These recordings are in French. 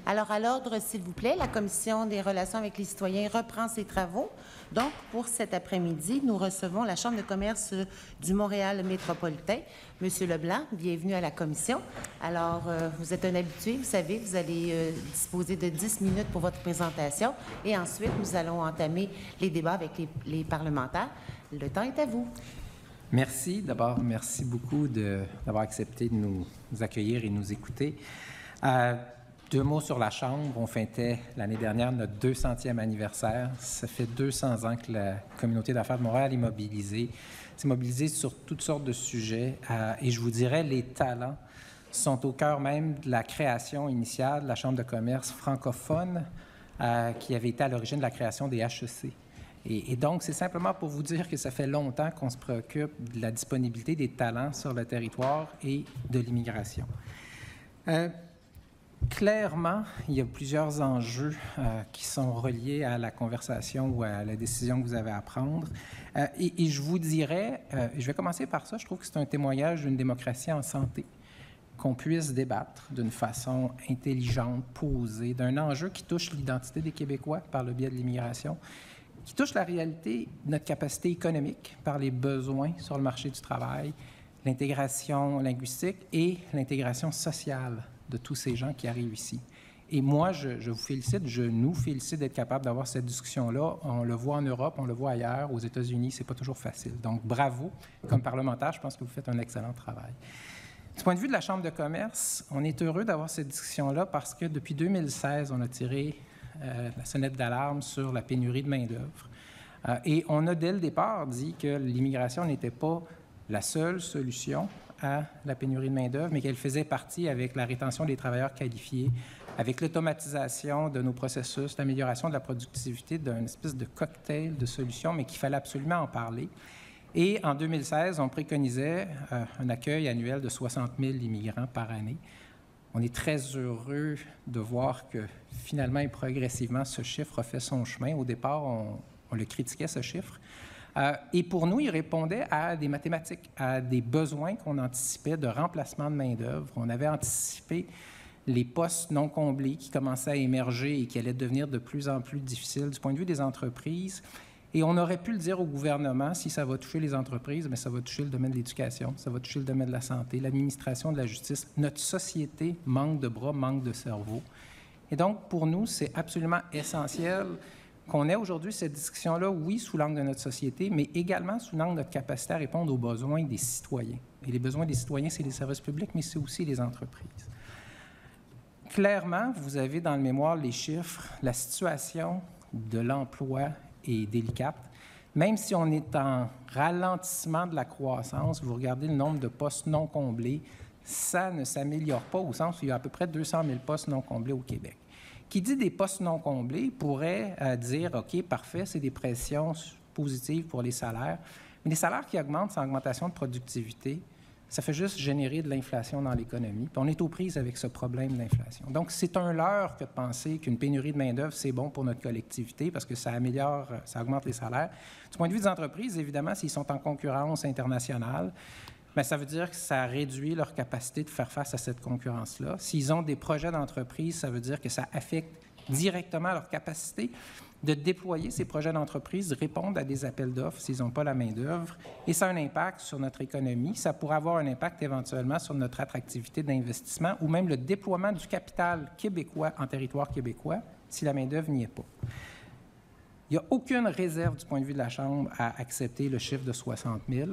Alors, à l'ordre, s'il vous plaît, la Commission des relations avec les citoyens reprend ses travaux. Donc, pour cet après-midi, nous recevons la Chambre de commerce du Montréal métropolitain. Monsieur Leblanc, bienvenue à la Commission. Alors, vous êtes un habitué, vous savez, vous allez disposer de 10 minutes pour votre présentation et ensuite, nous allons entamer les débats avec les parlementaires. Le temps est à vous. Merci. D'abord, merci beaucoup d'avoir accepté de nous accueillir et nous écouter. Deux mots sur la Chambre. On fêtait l'année dernière notre 200e anniversaire. Ça fait 200 ans que la communauté d'affaires de Montréal est mobilisée. C'est mobilisée sur toutes sortes de sujets. Et je vous dirais, les talents sont au cœur même de la création initiale de la Chambre de commerce francophone qui avait été à l'origine de la création des HEC. Et donc, c'est simplement pour vous dire que ça fait longtemps qu'on se préoccupe de la disponibilité des talents sur le territoire et de l'immigration. Clairement, il y a plusieurs enjeux qui sont reliés à la conversation ou à la décision que vous avez à prendre. Et je vous dirais, je vais commencer par ça, je trouve que c'est un témoignage d'une démocratie en santé, qu'on puisse débattre d'une façon intelligente, posée, d'un enjeu qui touche l'identité des Québécois par le biais de l'immigration, qui touche la réalité de notre capacité économique par les besoins sur le marché du travail, l'intégration linguistique et l'intégration sociale de tous ces gens qui arrivent ici. Et moi, je vous félicite, je nous félicite d'être capable d'avoir cette discussion-là. On le voit en Europe, on le voit ailleurs, aux États-Unis, c'est pas toujours facile. Donc, bravo. Comme parlementaire, je pense que vous faites un excellent travail. Du point de vue de la Chambre de commerce, on est heureux d'avoir cette discussion-là parce que depuis 2016, on a tiré la sonnette d'alarme sur la pénurie de main-d'œuvre. Et on a, dès le départ, dit que l'immigration n'était pas la seule solution à la pénurie de main-d'œuvre, mais qu'elle faisait partie avec la rétention des travailleurs qualifiés, avec l'automatisation de nos processus, l'amélioration de la productivité, d'une espèce de cocktail de solutions, mais qu'il fallait absolument en parler. Et en 2016, on préconisait un accueil annuel de 60 000 immigrants par année. On est très heureux de voir que finalement et progressivement, ce chiffre a fait son chemin. Au départ, on le critiquait, ce chiffre. Et pour nous, il répondait à des mathématiques, à des besoins qu'on anticipait de remplacement de main-d'œuvre. On avait anticipé les postes non comblés qui commençaient à émerger et qui allaient devenir de plus en plus difficiles du point de vue des entreprises. Et on aurait pu le dire au gouvernement, si ça va toucher les entreprises, mais ça va toucher le domaine de l'éducation, ça va toucher le domaine de la santé, l'administration de la justice. Notre société manque de bras, manque de cerveau. Et donc, pour nous, c'est absolument essentiel qu'on ait aujourd'hui cette discussion-là, oui, sous l'angle de notre société, mais également sous l'angle de notre capacité à répondre aux besoins des citoyens. Et les besoins des citoyens, c'est les services publics, mais c'est aussi les entreprises. Clairement, vous avez dans le mémoire les chiffres, la situation de l'emploi est délicate. Même si on est en ralentissement de la croissance, vous regardez le nombre de postes non comblés, ça ne s'améliore pas au sens où il y a à peu près 200 000 postes non comblés au Québec. Qui dit des postes non comblés pourrait dire, OK, parfait, c'est des pressions positives pour les salaires, mais les salaires qui augmentent sans augmentation de productivité, ça fait juste générer de l'inflation dans l'économie. Puis on est aux prises avec ce problème de l'inflation. Donc, c'est un leurre que de penser qu'une pénurie de main-d'œuvre, c'est bon pour notre collectivité parce que ça améliore, ça augmente les salaires. Du point de vue des entreprises, évidemment, s'ils sont en concurrence internationale, bien, ça veut dire que ça réduit leur capacité de faire face à cette concurrence-là. S'ils ont des projets d'entreprise, ça veut dire que ça affecte directement leur capacité de déployer ces projets d'entreprise, de répondre à des appels d'offres s'ils n'ont pas la main-d'œuvre. Et ça a un impact sur notre économie. Ça pourrait avoir un impact éventuellement sur notre attractivité d'investissement ou même le déploiement du capital québécois en territoire québécois si la main-d'œuvre n'y est pas. Il n'y a aucune réserve du point de vue de la Chambre à accepter le chiffre de 60 000.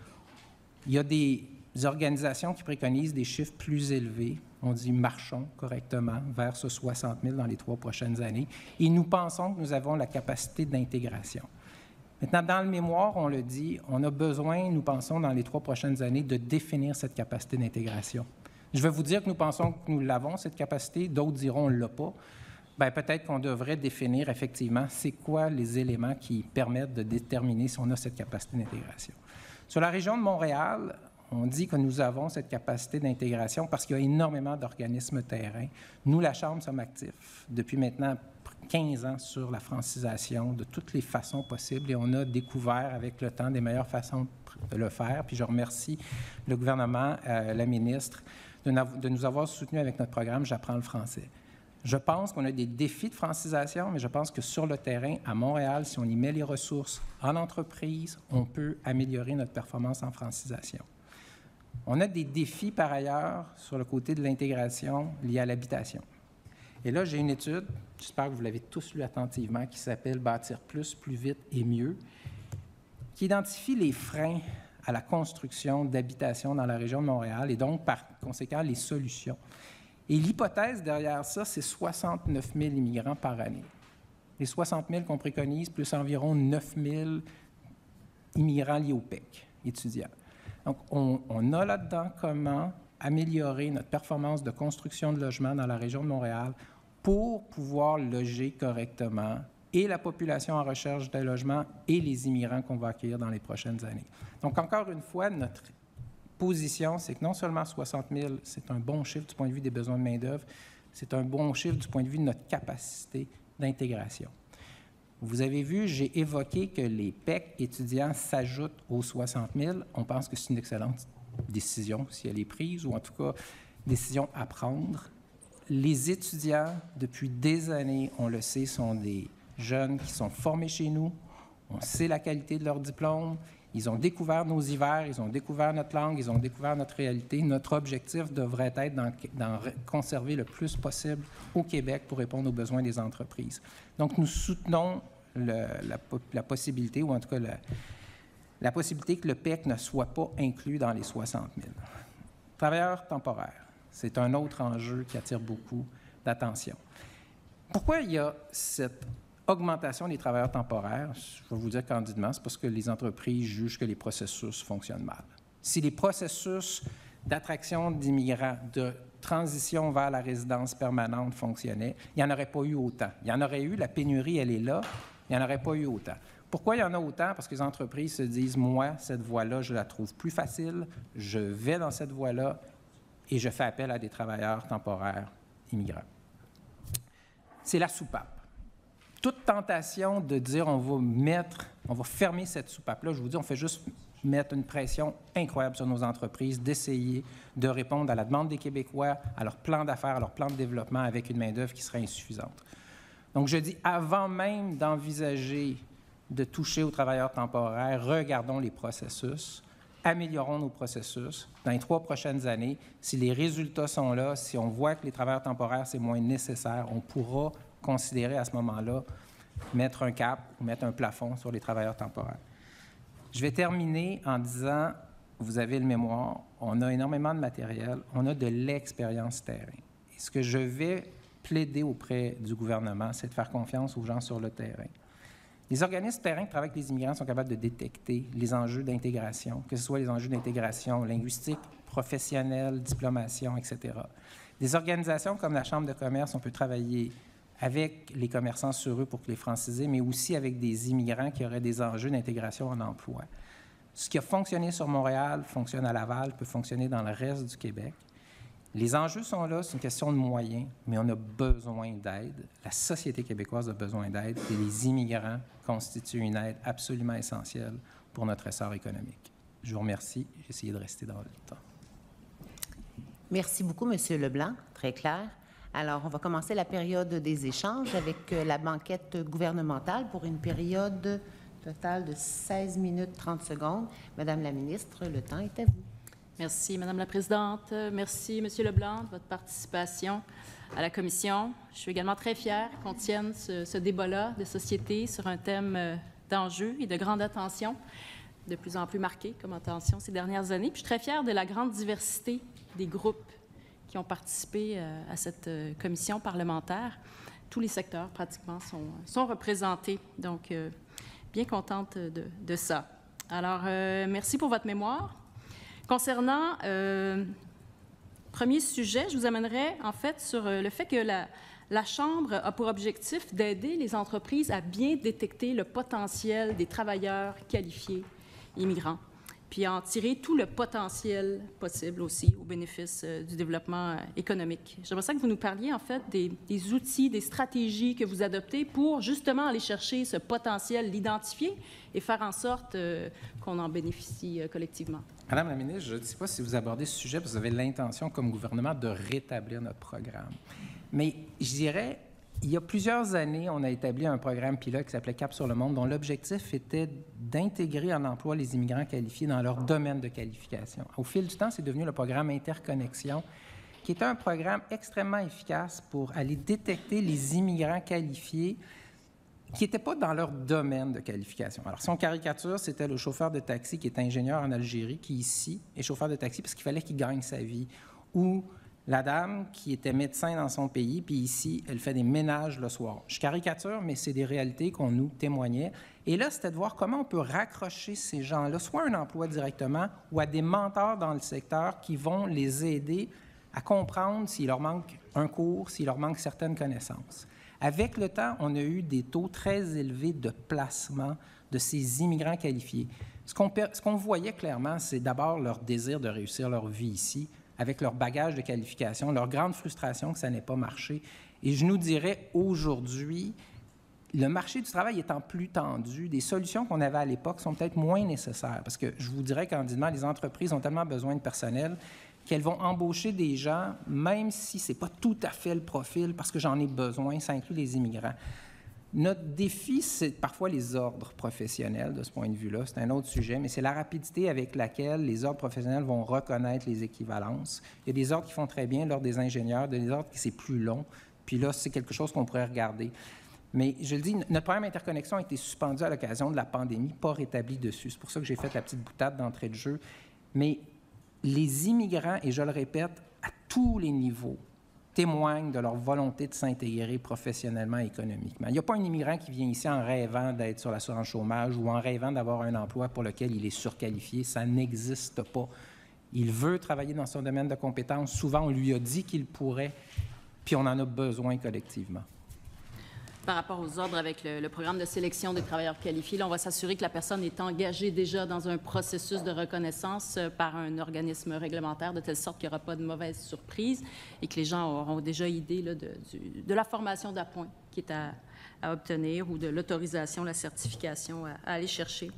Il y a des organisations qui préconisent des chiffres plus élevés. On dit « marchons correctement vers ce 60 000 dans les 3 prochaines années ». Et nous pensons que nous avons la capacité d'intégration. Maintenant, dans le mémoire, on le dit, on a besoin, nous pensons, dans les 3 prochaines années, de définir cette capacité d'intégration. Je vais vous dire que nous pensons que nous l'avons, cette capacité. D'autres diront « on ne l'a pas ». Bien, peut-être qu'on devrait définir effectivement c'est quoi les éléments qui permettent de déterminer si on a cette capacité d'intégration. Sur la région de Montréal, on dit que nous avons cette capacité d'intégration parce qu'il y a énormément d'organismes terrains. Nous, la Chambre, sommes actifs depuis maintenant 15 ans sur la francisation de toutes les façons possibles et on a découvert avec le temps des meilleures façons de le faire. Puis je remercie le gouvernement, la ministre, de nous avoir soutenus avec notre programme « J'apprends le français ». Je pense qu'on a des défis de francisation, mais je pense que sur le terrain, à Montréal, si on y met les ressources en entreprise, on peut améliorer notre performance en francisation. On a des défis, par ailleurs, sur le côté de l'intégration liée à l'habitation. Et là, j'ai une étude, j'espère que vous l'avez tous lu attentivement, qui s'appelle « Bâtir plus, plus vite et mieux », qui identifie les freins à la construction d'habitations dans la région de Montréal et donc, par conséquent, les solutions. Et l'hypothèse derrière ça, c'est 69 000 immigrants par année. Les 60 000 qu'on préconise, plus environ 9 000 immigrants liés au PEC, étudiants. Donc, on a là-dedans comment améliorer notre performance de construction de logements dans la région de Montréal pour pouvoir loger correctement et la population en recherche de logement et les immigrants qu'on va accueillir dans les prochaines années. Donc, encore une fois, notre position, c'est que non seulement 60 000, c'est un bon chiffre du point de vue des besoins de main-d'œuvre, c'est un bon chiffre du point de vue de notre capacité d'intégration. Vous avez vu, j'ai évoqué que les PEC étudiants s'ajoutent aux 60 000. On pense que c'est une excellente décision, si elle est prise, ou en tout cas, décision à prendre. Les étudiants, depuis des années, on le sait, sont des jeunes qui sont formés chez nous. On sait la qualité de leur diplôme. Ils ont découvert nos hivers, ils ont découvert notre langue, ils ont découvert notre réalité. Notre objectif devrait être d'en conserver le plus possible au Québec pour répondre aux besoins des entreprises. Donc, nous soutenons la possibilité, ou en tout cas la possibilité que le PEC ne soit pas inclus dans les 60 000. Travailleurs temporaires, c'est un autre enjeu qui attire beaucoup d'attention. Pourquoi il y a cette augmentation des travailleurs temporaires? Je vais vous dire candidement, c'est parce que les entreprises jugent que les processus fonctionnent mal. Si les processus d'attraction d'immigrants, de transition vers la résidence permanente fonctionnaient, il n'y en aurait pas eu autant. Il y en aurait eu, la pénurie, elle est là, il n'y en aurait pas eu autant. Pourquoi il y en a autant? Parce que les entreprises se disent, moi, cette voie-là, je la trouve plus facile, je vais dans cette voie-là et je fais appel à des travailleurs temporaires immigrants. C'est la soupape. Toute tentation de dire on va fermer cette soupape-là, je vous dis, on fait juste mettre une pression incroyable sur nos entreprises, d'essayer de répondre à la demande des Québécois, à leur plan d'affaires, à leur plan de développement avec une main-d'œuvre qui serait insuffisante. Donc, je dis, avant même d'envisager de toucher aux travailleurs temporaires, regardons les processus, améliorons nos processus. Dans les 3 prochaines années, si les résultats sont là, si on voit que les travailleurs temporaires, c'est moins nécessaire, on pourra considérer à ce moment-là mettre un cap ou mettre un plafond sur les travailleurs temporaires. Je vais terminer en disant, vous avez le mémoire, on a énormément de matériel, on a de l'expérience terrain. Et ce que je vais plaider auprès du gouvernement, c'est de faire confiance aux gens sur le terrain. Les organismes terrain qui travaillent avec les immigrants sont capables de détecter les enjeux d'intégration, que ce soit les enjeux d'intégration linguistique, professionnelle, diplomation, etc. Des organisations comme la Chambre de commerce, on peut travailler avec les commerçants sur eux pour les franciser, mais aussi avec des immigrants qui auraient des enjeux d'intégration en emploi. Ce qui a fonctionné sur Montréal fonctionne à Laval, peut fonctionner dans le reste du Québec. Les enjeux sont là, c'est une question de moyens, mais on a besoin d'aide. La société québécoise a besoin d'aide et les immigrants constituent une aide absolument essentielle pour notre essor économique. Je vous remercie. J'ai essayé de rester dans le temps. Merci beaucoup, M. Leblanc. Très clair. Alors, on va commencer la période des échanges avec la banquette gouvernementale pour une période totale de 16 minutes 30 secondes. Madame la ministre, le temps est à vous. Merci, Madame la Présidente. Merci, Monsieur Leblanc, de votre participation à la Commission. Je suis également très fière qu'on tienne ce débat-là de société sur un thème d'enjeu et de grande attention, de plus en plus marqué comme attention ces dernières années. Puis je suis très fière de la grande diversité des groupes qui ont participé à cette commission parlementaire. Tous les secteurs, pratiquement, sont représentés. Donc, bien contente de ça. Alors, merci pour votre mémoire. Concernant premier sujet, je vous amènerai en fait sur le fait que la Chambre a pour objectif d'aider les entreprises à bien détecter le potentiel des travailleurs qualifiés immigrants, puis à en tirer tout le potentiel possible aussi au bénéfice du développement économique. J'aimerais ça que vous nous parliez en fait des outils, des stratégies que vous adoptez pour justement aller chercher ce potentiel, l'identifier et faire en sorte qu'on en bénéficie collectivement. Madame la ministre, je ne sais pas si vous abordez ce sujet parce que vous avez l'intention comme gouvernement de rétablir notre programme. Mais je dirais, il y a plusieurs années, on a établi un programme pilote qui s'appelait Cap sur le monde, dont l'objectif était d'intégrer en emploi les immigrants qualifiés dans leur domaine de qualification. Au fil du temps, c'est devenu le programme Interconnexion, qui est un programme extrêmement efficace pour aller détecter les immigrants qualifiés qui n'étaient pas dans leur domaine de qualification. Alors, si on caricature, c'était le chauffeur de taxi qui est ingénieur en Algérie, qui ici est chauffeur de taxi parce qu'il fallait qu'il gagne sa vie, ou la dame qui était médecin dans son pays, puis ici, elle fait des ménages le soir. Je caricature, mais c'est des réalités qu'on nous témoignait. Et là, c'était de voir comment on peut raccrocher ces gens-là, soit à un emploi directement ou à des mentors dans le secteur qui vont les aider à comprendre s'il leur manque un cours, s'il leur manque certaines connaissances. Avec le temps, on a eu des taux très élevés de placement de ces immigrants qualifiés. Ce qu'on voyait clairement, c'est d'abord leur désir de réussir leur vie ici, avec leur bagage de qualification, leur grande frustration que ça n'ait pas marché. Et je nous dirais, aujourd'hui, le marché du travail étant plus tendu, des solutions qu'on avait à l'époque sont peut-être moins nécessaires. Parce que je vous dirais candidement, les entreprises ont tellement besoin de personnel qu'elles vont embaucher des gens, même si ce n'est pas tout à fait le profil, parce que j'en ai besoin, ça inclut les immigrants. Notre défi, c'est parfois les ordres professionnels, de ce point de vue-là. C'est un autre sujet, mais c'est la rapidité avec laquelle les ordres professionnels vont reconnaître les équivalences. Il y a des ordres qui font très bien, l'ordre des ingénieurs, des ordres qui c'est plus long. Puis là, c'est quelque chose qu'on pourrait regarder. Mais je le dis, notre programme Interconnexion a été suspendu à l'occasion de la pandémie, pas rétabli dessus. C'est pour ça que j'ai fait la petite boutade d'entrée de jeu. Mais les immigrants, et je le répète, à tous les niveaux, témoignent de leur volonté de s'intégrer professionnellement et économiquement. Il n'y a pas un immigrant qui vient ici en rêvant d'être sur l'assurance chômage ou en rêvant d'avoir un emploi pour lequel il est surqualifié. Ça n'existe pas. Il veut travailler dans son domaine de compétences. Souvent, on lui a dit qu'il pourrait, puis on en a besoin collectivement. Par rapport aux ordres avec le programme de sélection des travailleurs qualifiés, là, on va s'assurer que la personne est engagée déjà dans un processus de reconnaissance par un organisme réglementaire, de telle sorte qu'il n'y aura pas de mauvaise surprise et que les gens auront déjà idée là, de la formation d'appoint qui est à obtenir ou de l'autorisation, la certification à aller chercher.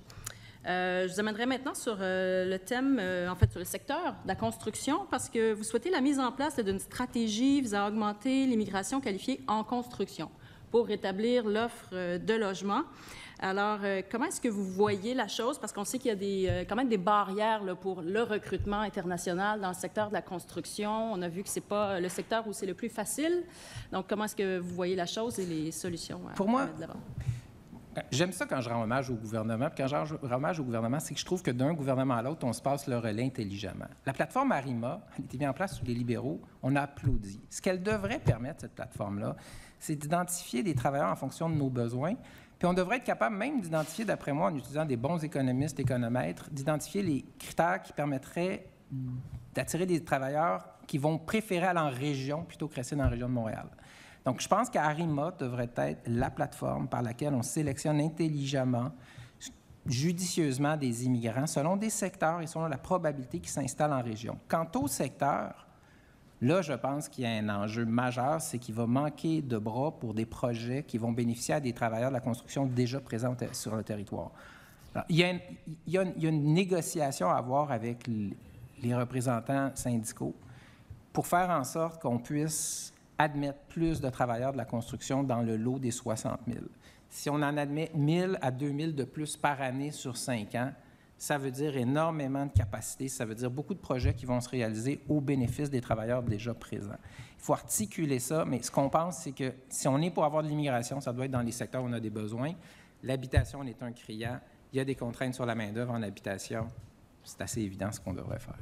Je vous amènerai maintenant sur le thème, en fait, sur le secteur de la construction, parce que vous souhaitez la mise en place d'une stratégie visant à augmenter l'immigration qualifiée en construction pour rétablir l'offre de logement. Alors, comment est-ce que vous voyez la chose? Parce qu'on sait qu'il y a quand même des barrières là, pour le recrutement international dans le secteur de la construction. On a vu que ce n'est pas le secteur où c'est le plus facile. Donc, comment est-ce que vous voyez la chose et les solutions à mettre de l'avant? J'aime ça quand je rends hommage au gouvernement. Puis quand je rends hommage au gouvernement, c'est que je trouve que d'un gouvernement à l'autre, on se passe le relais intelligemment. La plateforme ARIMA, elle a été mise en place sous les libéraux. On a applaudi. Ce qu'elle devrait permettre, cette plateforme-là, c'est d'identifier des travailleurs en fonction de nos besoins. Puis on devrait être capable même d'identifier, d'après moi, en utilisant des bons économistes, économètres, d'identifier les critères qui permettraient d'attirer des travailleurs qui vont préférer aller en région plutôt que rester dans la région de Montréal. Donc, je pense qu'ARIMA devrait être la plateforme par laquelle on sélectionne intelligemment, judicieusement des immigrants selon des secteurs et selon la probabilité qu'ils s'installent en région. Quant au secteur, là, je pense qu'il y a un enjeu majeur, c'est qu'il va manquer de bras pour des projets qui vont bénéficier à des travailleurs de la construction déjà présents sur le territoire. Alors, il y a une négociation à avoir avec les représentants syndicaux pour faire en sorte qu'on puisse admettre plus de travailleurs de la construction dans le lot des 60 000. Si on en admet 1 000 à 2 000 de plus par année sur 5 ans, ça veut dire énormément de capacités, ça veut dire beaucoup de projets qui vont se réaliser au bénéfice des travailleurs déjà présents. Il faut articuler ça, mais ce qu'on pense, c'est que si on est pour avoir de l'immigration, ça doit être dans les secteurs où on a des besoins. L'habitation en est un criant. Il y a des contraintes sur la main-d'œuvre en habitation. C'est assez évident ce qu'on devrait faire.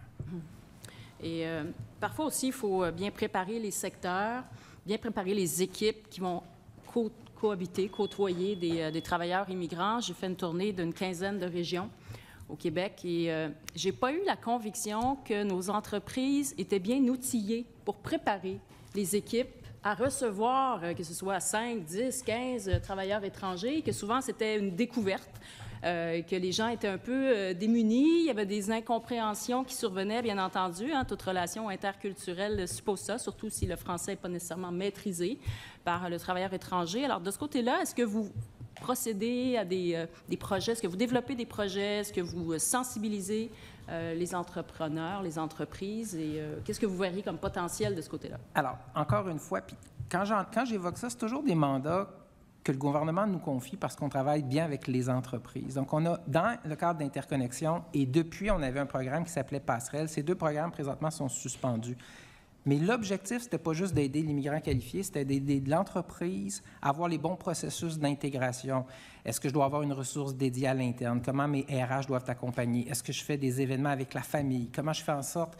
Et parfois aussi, il faut bien préparer les secteurs, bien préparer les équipes qui vont cohabiter, côtoyer des travailleurs immigrants. J'ai fait une tournée d'une 15aine de régions au Québec et je n'ai pas eu la conviction que nos entreprises étaient bien outillées pour préparer les équipes à recevoir, que ce soit 5, 10, 15 travailleurs étrangers, que souvent c'était une découverte. Que les gens étaient un peu démunis. Il y avait des incompréhensions qui survenaient, bien entendu. Hein, toute relation interculturelle suppose ça, surtout si le français n'est pas nécessairement maîtrisé par le travailleur étranger. Alors, de ce côté-là, est-ce que vous procédez à des projets? Est-ce que vous développez des projets? Est-ce que vous sensibilisez les entrepreneurs, les entreprises? Et qu'est-ce que vous verriez comme potentiel de ce côté-là? Alors, encore une fois, puis quand j'évoque ça, c'est toujours des mandats que le gouvernement nous confie parce qu'on travaille bien avec les entreprises. Donc, on a, dans le cadre d'interconnexion, et depuis, on avait un programme qui s'appelait Passerelle. Ces 2 programmes, présentement, sont suspendus. Mais l'objectif, c'était pas juste d'aider l'immigrant qualifié, c'était d'aider l'entreprise à avoir les bons processus d'intégration. Est-ce que je dois avoir une ressource dédiée à l'interne? Comment mes RH doivent accompagner? Est-ce que je fais des événements avec la famille? Comment je fais en sorte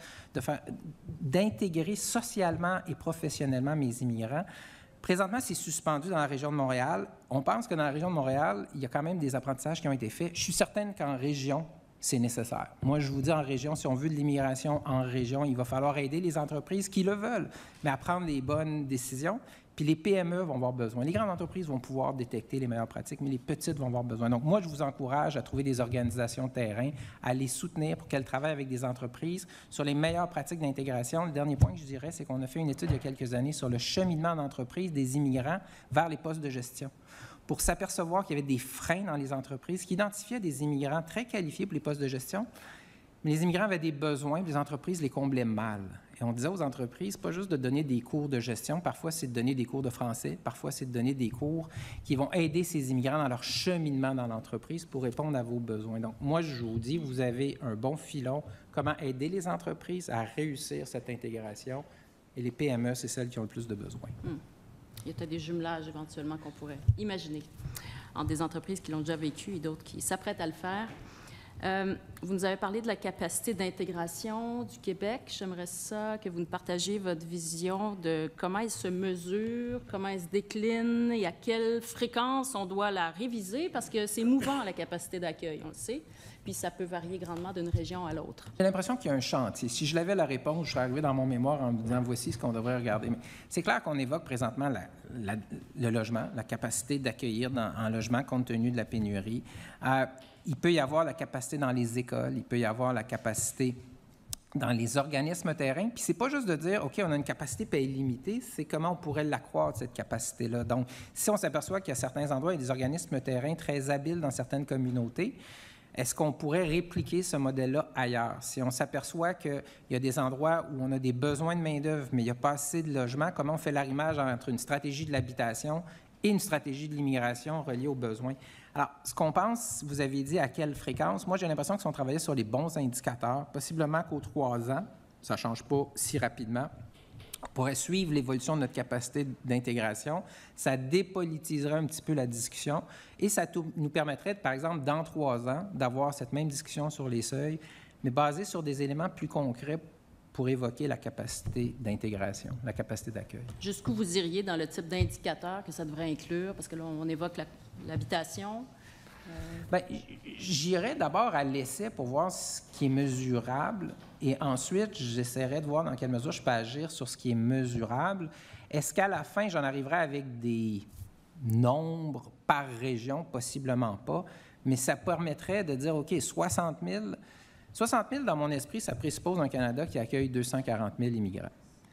d'intégrer socialement et professionnellement mes immigrants? Présentement, c'est suspendu dans la région de Montréal. On pense que dans la région de Montréal, il y a quand même des apprentissages qui ont été faits. Je suis certaine qu'en région, c'est nécessaire. Moi, je vous dis, en région, si on veut de l'immigration en région, il va falloir aider les entreprises qui le veulent, mais à prendre les bonnes décisions. Puis les PME vont avoir besoin. Les grandes entreprises vont pouvoir détecter les meilleures pratiques, mais les petites vont avoir besoin. Donc, moi, je vous encourage à trouver des organisations de terrain, à les soutenir pour qu'elles travaillent avec des entreprises sur les meilleures pratiques d'intégration. Le dernier point que je dirais, c'est qu'on a fait une étude il y a quelques années sur le cheminement d'entreprise des immigrants vers les postes de gestion, pour s'apercevoir qu'il y avait des freins dans les entreprises qui identifiaient des immigrants très qualifiés pour les postes de gestion, mais les immigrants avaient des besoins, puis les entreprises les comblaient mal. Et on disait aux entreprises, pas juste de donner des cours de gestion, parfois c'est de donner des cours de français, parfois c'est de donner des cours qui vont aider ces immigrants dans leur cheminement dans l'entreprise pour répondre à vos besoins. Donc, moi, je vous dis, vous avez un bon filon, comment aider les entreprises à réussir cette intégration, et les PME, c'est celles qui ont le plus de besoins. Il y a des jumelages éventuellement qu'on pourrait imaginer entre des entreprises qui l'ont déjà vécu et d'autres qui s'apprêtent à le faire. Vous nous avez parlé de la capacité d'intégration du Québec. J'aimerais ça que vous nous partagiez votre vision de comment elle se mesure, comment elle se décline et à quelle fréquence on doit la réviser, parce que c'est mouvant, la capacité d'accueil, on le sait, puis ça peut varier grandement d'une région à l'autre. J'ai l'impression qu'il y a un chantier. Si je l'avais la réponse, je serais arrivé dans mon mémoire en me disant, voici ce qu'on devrait regarder. Mais c'est clair qu'on évoque présentement le logement, la capacité d'accueillir en logement compte tenu de la pénurie. Il peut y avoir la capacité dans les écoles, il peut y avoir la capacité dans les organismes terrains. Puis c'est pas juste de dire, OK, on a une capacité pas illimitée, c'est comment on pourrait l'accroître, cette capacité-là. Donc, si on s'aperçoit qu'il y a certains endroits, il y a des organismes terrains très habiles dans certaines communautés, est-ce qu'on pourrait répliquer ce modèle-là ailleurs? Si on s'aperçoit qu'il y a des endroits où on a des besoins de main-d'œuvre, mais il n'y a pas assez de logements, comment on fait l'arrimage entre une stratégie de l'habitation et une stratégie de l'immigration reliée aux besoins? Alors, ce qu'on pense, vous avez dit à quelle fréquence, moi j'ai l'impression que si on travaillait sur les bons indicateurs, possiblement qu'aux 3 ans, ça ne change pas si rapidement, on pourrait suivre l'évolution de notre capacité d'intégration, ça dépolitiserait un petit peu la discussion et ça nous permettrait, par exemple, dans 3 ans, d'avoir cette même discussion sur les seuils, mais basée sur des éléments plus concrets pour évoquer la capacité d'intégration, la capacité d'accueil. Jusqu'où vous iriez dans le type d'indicateur que ça devrait inclure? Parce que là, on évoque l'habitation. Bien, j'irais d'abord à l'essai pour voir ce qui est mesurable et ensuite, j'essaierai de voir dans quelle mesure je peux agir sur ce qui est mesurable. Est-ce qu'à la fin, j'en arriverai avec des nombres par région? Possiblement pas, mais ça permettrait de dire, OK, 60 000, dans mon esprit, ça présuppose un Canada qui accueille 240 000 immigrants.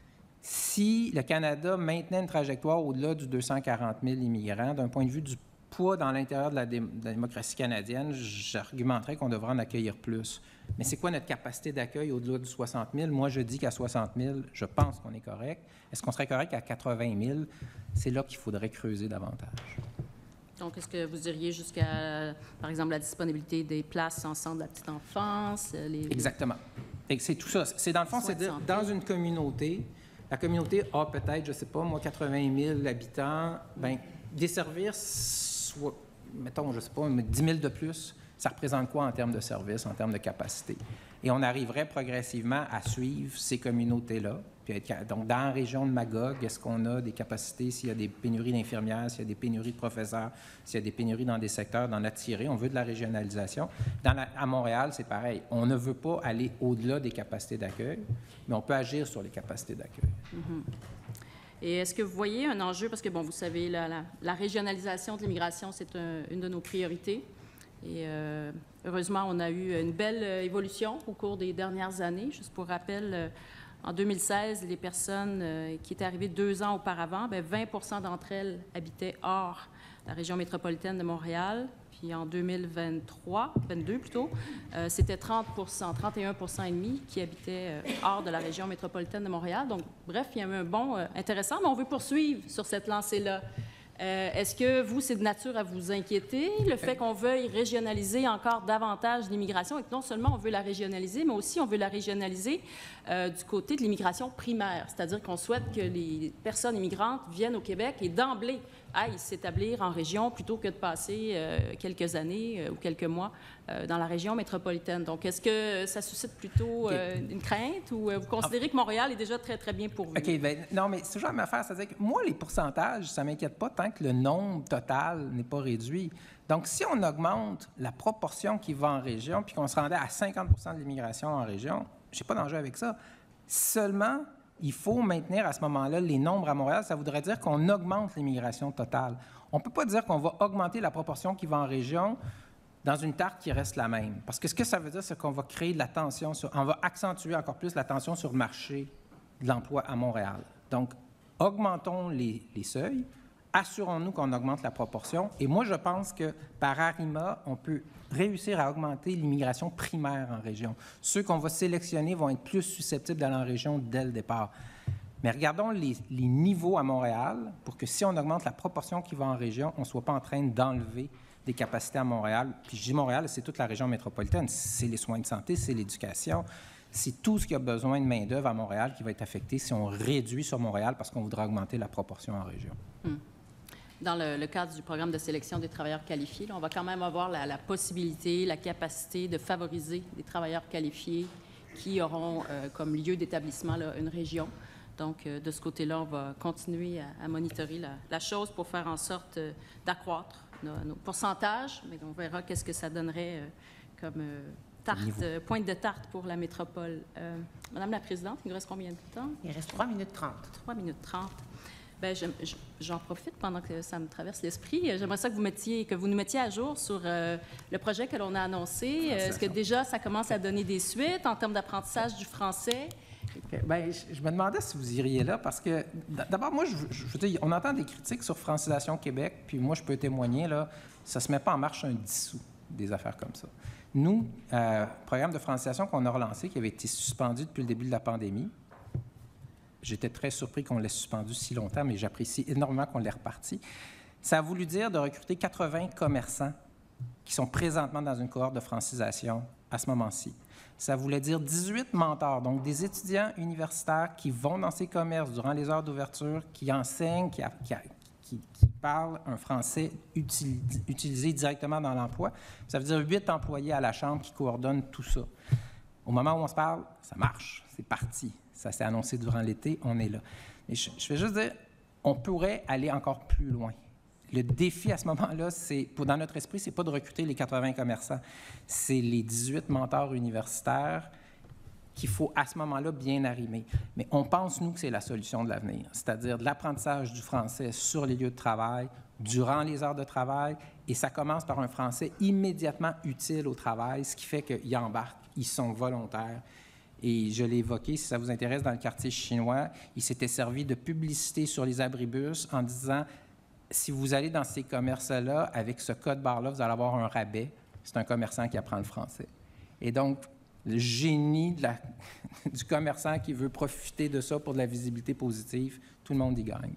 Si le Canada maintenait une trajectoire au-delà du 240 000 immigrants, d'un point de vue du poids dans l'intérieur de la démocratie canadienne, j'argumenterais qu'on devrait en accueillir plus. Mais c'est quoi notre capacité d'accueil au-delà du 60 000? Moi, je dis qu'à 60 000, je pense qu'on est correct. Est-ce qu'on serait correct à 80 000? C'est là qu'il faudrait creuser davantage. Donc, est-ce que vous iriez jusqu'à, par exemple, la disponibilité des places en centre de la petite enfance? Exactement. Et c'est tout ça. C'est dans le fond, c'est dire, dans une communauté, la communauté a peut-être, je ne sais pas, moi, 80 000 habitants, bien, desservir, mettons, je ne sais pas, 10 000 de plus, ça représente quoi en termes de services, en termes de capacité? Et on arriverait progressivement à suivre ces communautés-là. Donc, dans la région de Magog, est-ce qu'on a des capacités, s'il y a des pénuries d'infirmières, s'il y a des pénuries de professeurs, s'il y a des pénuries dans des secteurs, d'en attirer? On veut de la régionalisation. À Montréal, c'est pareil. On ne veut pas aller au-delà des capacités d'accueil, mais on peut agir sur les capacités d'accueil. Mm-hmm. Et est-ce que vous voyez un enjeu, parce que, bon, vous savez, la régionalisation de l'immigration, c'est une de nos priorités. Et heureusement, on a eu une belle évolution au cours des dernières années. Juste pour rappel, en 2016, les personnes qui étaient arrivées 2 ans auparavant, bien, 20 d'entre elles habitaient hors la région métropolitaine de Montréal. Puis en 22 plutôt, c'était 31,5 qui habitaient hors de la région métropolitaine de Montréal. Donc, bref, il y a eu un bond intéressant, mais on veut poursuivre sur cette lancée-là. Est-ce que vous, c'est de nature à vous inquiéter, le fait qu'on veuille régionaliser encore davantage l'immigration et que non seulement on veut la régionaliser, mais aussi on veut la régionaliser du côté de l'immigration primaire, c'est-à-dire qu'on souhaite que les personnes immigrantes viennent au Québec et d'emblée aillent s'établir en région plutôt que de passer quelques années ou quelques mois dans la région métropolitaine. Donc, est-ce que ça suscite plutôt une crainte ou vous considérez que Montréal est déjà très, très bien pourvu? OK, bien, non, mais c'est toujours la même affaire. C'est-à-dire que moi, les pourcentages, ça ne m'inquiète pas tant que le nombre total n'est pas réduit. Donc, si on augmente la proportion qui va en région puis qu'on se rendait à 50 de l'immigration en région, je n'ai pas d'enjeu avec ça. Seulement, il faut maintenir à ce moment-là les nombres à Montréal. Ça voudrait dire qu'on augmente l'immigration totale. On ne peut pas dire qu'on va augmenter la proportion qui va en région dans une tarte qui reste la même. Parce que ce que ça veut dire, c'est qu'on va créer de la tension, on va accentuer encore plus la tension sur le marché de l'emploi à Montréal. Donc, augmentons les seuils, assurons-nous qu'on augmente la proportion. Et moi, je pense que par ARIMA, on peut réussir à augmenter l'immigration primaire en région. Ceux qu'on va sélectionner vont être plus susceptibles d'aller en région dès le départ. Mais regardons les niveaux à Montréal pour que si on augmente la proportion qui va en région, on ne soit pas en train d'enlever des capacités à Montréal. Puis je dis Montréal, c'est toute la région métropolitaine. C'est les soins de santé, c'est l'éducation. C'est tout ce qui a besoin de main-d'œuvre à Montréal qui va être affecté si on réduit sur Montréal parce qu'on voudra augmenter la proportion en région. Dans le cadre du programme de sélection des travailleurs qualifiés, là, on va quand même avoir la possibilité, la capacité de favoriser des travailleurs qualifiés qui auront comme lieu d'établissement là, une région. Donc, de ce côté-là, on va continuer à monitorer la chose pour faire en sorte d'accroître nos pourcentages, mais on verra qu'est-ce que ça donnerait comme pointe de tarte pour la métropole. Madame la Présidente, il nous reste combien de temps? Il reste 3 minutes 30. 3 minutes 30. Bien, j'en profite pendant que ça me traverse l'esprit. J'aimerais ça que vous nous mettiez à jour sur le projet que l'on a annoncé. Est-ce que déjà, ça commence à donner des suites en termes d'apprentissage du français? Okay. Bien, je me demandais si vous iriez là, parce que, d'abord, moi, je veux dire, on entend des critiques sur Francisation Québec, puis moi, je peux témoigner, là, ça ne se met pas en marche un 10 sous, des affaires comme ça. Nous, programme de francisation qu'on a relancé, qui avait été suspendu depuis le début de la pandémie, j'étais très surpris qu'on l'ait suspendu si longtemps, mais j'apprécie énormément qu'on l'ait reparti. Ça a voulu dire de recruter 80 commerçants qui sont présentement dans une cohorte de francisation à ce moment-ci. Ça voulait dire 18 mentors, donc des étudiants universitaires qui vont dans ces commerces durant les heures d'ouverture, qui enseignent, qui parlent un français utilisé directement dans l'emploi. Ça veut dire 8 employés à la Chambre qui coordonnent tout ça. Au moment où on se parle, ça marche, c'est parti. Ça s'est annoncé durant l'été, on est là. Mais je vais juste dire, on pourrait aller encore plus loin. Le défi à ce moment-là, dans notre esprit, c'est pas de recruter les 80 commerçants, c'est les 18 mentors universitaires qu'il faut à ce moment-là bien arrimer. Mais on pense, nous, que c'est la solution de l'avenir, c'est-à-dire de l'apprentissage du français sur les lieux de travail, durant les heures de travail, et ça commence par un français immédiatement utile au travail, ce qui fait qu'ils embarquent, ils sont volontaires. Et je l'ai évoqué, si ça vous intéresse, dans le quartier chinois, il s'était servi de publicité sur les abribus en disant « Si vous allez dans ces commerces-là, avec ce code barre-là, vous allez avoir un rabais. » C'est un commerçant qui apprend le français. Et donc, le génie du commerçant qui veut profiter de ça pour de la visibilité positive, tout le monde y gagne.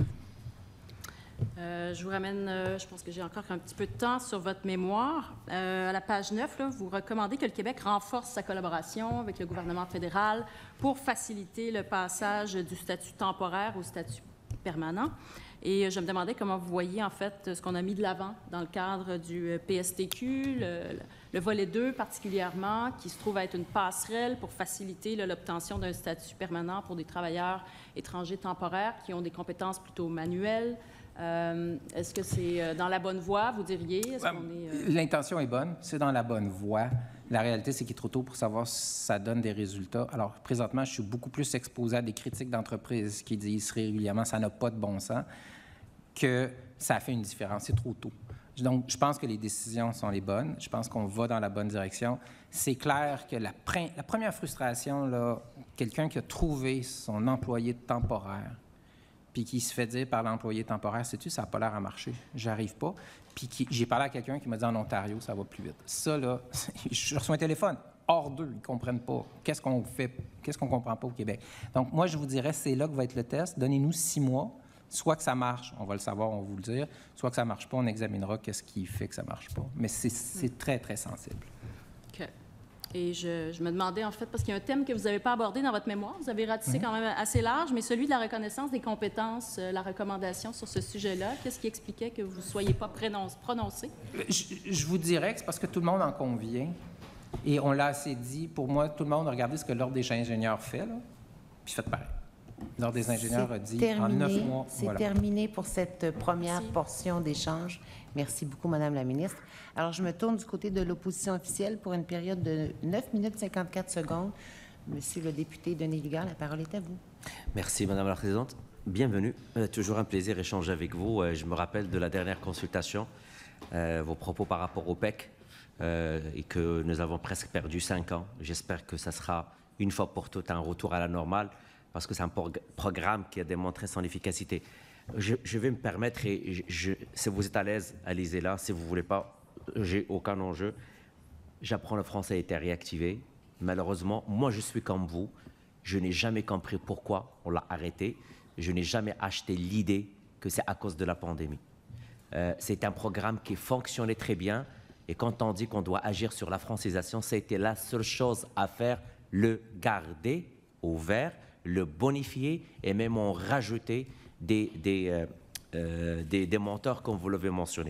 Je vous ramène, je pense que j'ai encore un petit peu de temps sur votre mémoire. À la page 9, là, vous recommandez que le Québec renforce sa collaboration avec le gouvernement fédéral pour faciliter le passage du statut temporaire au statut permanent. Et je me demandais comment vous voyez, en fait, ce qu'on a mis de l'avant dans le cadre du PSTQ, le volet 2 particulièrement, qui se trouve à être une passerelle pour faciliter l'obtention d'un statut permanent pour des travailleurs étrangers temporaires qui ont des compétences plutôt manuelles. Est-ce que c'est dans la bonne voie, vous diriez? L'intention est bonne, c'est dans la bonne voie. La réalité, c'est qu'il est trop tôt pour savoir si ça donne des résultats. Alors, présentement, je suis beaucoup plus exposé à des critiques d'entreprises qui disent régulièrement « ça n'a pas de bon sens » que ça a fait une différence. C'est trop tôt. Donc, je pense que les décisions sont les bonnes. Je pense qu'on va dans la bonne direction. C'est clair que la première frustration, là, quelqu'un qui a trouvé son employé temporaire puis qui se fait dire par l'employé temporaire, sais-tu, ça n'a pas l'air à marcher, j'arrive pas. Puis j'ai parlé à quelqu'un qui m'a dit en Ontario, ça va plus vite. Ça, là, je reçois un téléphone, hors d'eux, ils ne comprennent pas. Qu'est-ce qu'on fait, qu'est-ce qu'on ne comprend pas au Québec? Donc, moi, je vous dirais, c'est là que va être le test. Donnez-nous 6 mois. Soit que ça marche, on va le savoir, on va vous le dire. Soit que ça ne marche pas, on examinera qu'est-ce qui fait que ça ne marche pas. Mais c'est très, très sensible. OK. Et je me demandais, en fait, parce qu'il y a un thème que vous n'avez pas abordé dans votre mémoire, vous avez ratissé quand même assez large, mais celui de la reconnaissance des compétences, la recommandation sur ce sujet-là, qu'est-ce qui expliquait que vous ne soyez pas prononcé? Je vous dirais que c'est parce que tout le monde en convient. Et on l'a assez dit. Pour moi, tout le monde a regardé ce que l'Ordre des ingénieurs fait, là, puis faites pareil. L'Ordre des ingénieurs a dit en 9 mois. C'est terminé pour cette première portion d'échange. Merci beaucoup, Madame la ministre. Alors, je me tourne du côté de l'opposition officielle pour une période de 9 minutes 54 secondes. Monsieur le député Denis Ligard, la parole est à vous. Merci, Madame la Présidente. Bienvenue. Toujours un plaisir d'échanger avec vous. Je me rappelle de la dernière consultation, vos propos par rapport au PEC, et que nous avons presque perdu 5 ans. J'espère que ça sera, une fois pour toutes, un retour à la normale, parce que c'est un programme qui a démontré son efficacité. Je vais me permettre, et si vous êtes à l'aise, lisez-la. Si vous ne voulez pas, j'ai aucun enjeu. J'apprends le français a été réactivé. Malheureusement, moi, je suis comme vous. Je n'ai jamais compris pourquoi on l'a arrêté. Je n'ai jamais acheté l'idée que c'est à cause de la pandémie. C'est un programme qui fonctionnait très bien. Et quand on dit qu'on doit agir sur la francisation, c'était la seule chose à faire, le garder ouvert, le bonifier et même en rajouter des mentors, comme vous l'avez mentionné.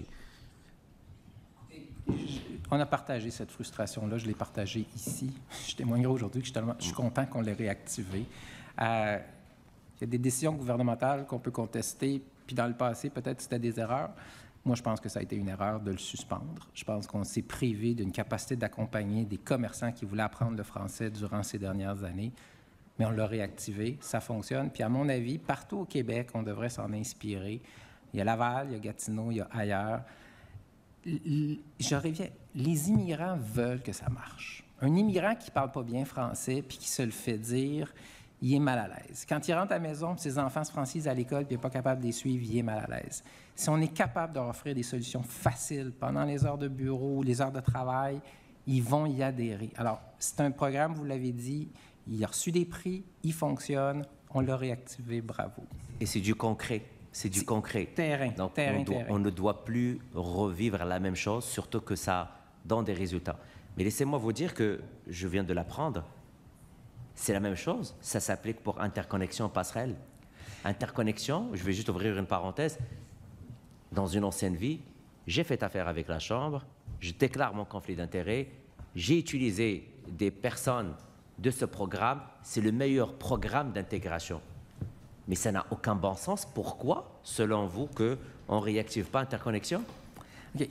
On a partagé cette frustration-là. Je l'ai partagée ici. Je témoignerai aujourd'hui que je suis content qu'on l'ait réactivé. Il y a des décisions gouvernementales qu'on peut contester, puis dans le passé, peut-être c'était des erreurs. Moi, je pense que ça a été une erreur de le suspendre. Je pense qu'on s'est privé d'une capacité d'accompagner des commerçants qui voulaient apprendre le français durant ces dernières années. Mais on l'a réactivé, ça fonctionne. Puis à mon avis, partout au Québec, on devrait s'en inspirer. Il y a Laval, il y a Gatineau, il y a ailleurs. Je reviens, les immigrants veulent que ça marche. Un immigrant qui ne parle pas bien français puis qui se le fait dire, il est mal à l'aise. Quand il rentre à la maison, puis ses enfants se francisent à l'école puis il n'est pas capable de les suivre, il est mal à l'aise. Si on est capable de leur offrir des solutions faciles pendant les heures de bureau, les heures de travail, ils vont y adhérer. Alors, c'est un programme, vous l'avez dit, il a reçu des prix, il fonctionne, on l'a réactivé, bravo. Et c'est du concret, c'est du concret. Terrain, donc terrain. On ne doit plus revivre la même chose, surtout que ça donne des résultats. Mais laissez-moi vous dire que je viens de l'apprendre. C'est la même chose, ça s'applique pour interconnexion passerelle. Interconnexion, je vais juste ouvrir une parenthèse. Dans une ancienne vie, j'ai fait affaire avec la Chambre, je déclare mon conflit d'intérêts, j'ai utilisé des personnes de ce programme, c'est le meilleur programme d'intégration. Mais ça n'a aucun bon sens. Pourquoi, selon vous, qu'on ne réactive pas Interconnexion? OK.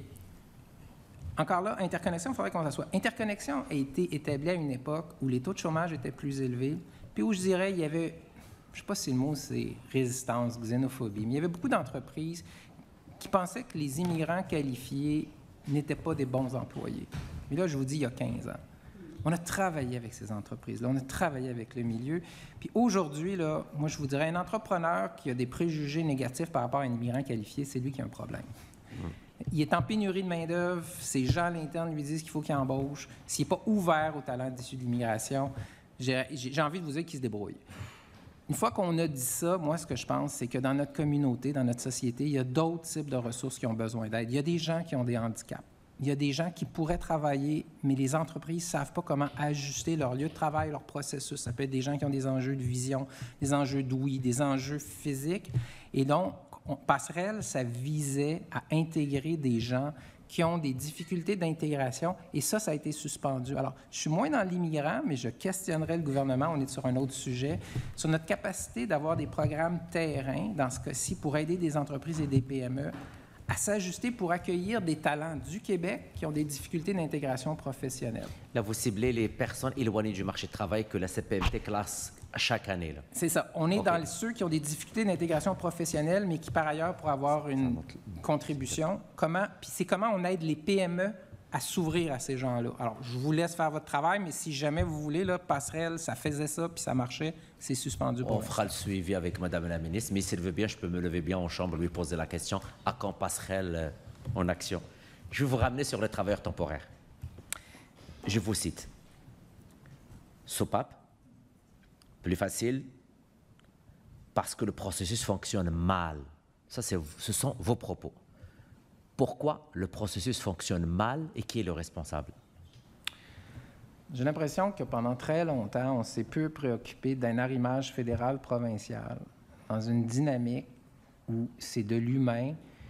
Encore là, Interconnexion, il faudrait qu'on s'assoie. Interconnexion a été établie à une époque où les taux de chômage étaient plus élevés, puis où je dirais, il y avait, je ne sais pas si le mot c'est résistance, xénophobie, mais il y avait beaucoup d'entreprises qui pensaient que les immigrants qualifiés n'étaient pas des bons employés. Mais là, je vous dis, il y a 15 ans. On a travaillé avec ces entreprises-là, on a travaillé avec le milieu. Puis aujourd'hui, là, moi, je vous dirais, un entrepreneur qui a des préjugés négatifs par rapport à un immigrant qualifié, c'est lui qui a un problème. Il est en pénurie de main-d'œuvre, ses gens à l'interne lui disent qu'il faut qu'il embauche. S'il n'est pas ouvert aux talents issus de l'immigration, j'ai envie de vous dire qu'il se débrouille. Une fois qu'on a dit ça, moi, ce que je pense, c'est que dans notre communauté, dans notre société, il y a d'autres types de ressources qui ont besoin d'aide. Il y a des gens qui ont des handicaps. Il y a des gens qui pourraient travailler, mais les entreprises ne savent pas comment ajuster leur lieu de travail, leur processus. Ça peut être des gens qui ont des enjeux de vision, des enjeux d'ouïe, des enjeux physiques. Et donc, Passerelle, ça visait à intégrer des gens qui ont des difficultés d'intégration, et ça a été suspendu. Alors, je suis moins dans l'immigrant, mais je questionnerais le gouvernement, on est sur un autre sujet, sur notre capacité d'avoir des programmes terrain, dans ce cas-ci, pour aider des entreprises et des PME à s'ajuster pour accueillir des talents du Québec qui ont des difficultés d'intégration professionnelle. Là, vous ciblez les personnes éloignées du marché du travail que la CPMT classe chaque année. Là. C'est ça. On est dans ceux qui ont des difficultés d'intégration professionnelle, mais qui, par ailleurs, pourraient avoir une contribution. Puis c'est comment on aide les PME à s'ouvrir à ces gens-là. Alors, je vous laisse faire votre travail, mais si jamais vous voulez, là, passerelle, ça faisait ça, puis ça marchait, c'est suspendu pour On fera le suivi avec Mme la ministre, mais s'il veut bien, je peux me lever bien en chambre, lui poser la question, à quand passerelle en action? Je vais vous ramener sur les travailleurs temporaires. Je vous cite. SOPAP, plus facile, parce que le processus fonctionne mal. Ça, ce sont vos propos. Pourquoi le processus fonctionne mal et qui est le responsable? J'ai l'impression que pendant très longtemps, on s'est peu préoccupé d'un arrimage fédéral-provincial dans une dynamique où c'est de l'humain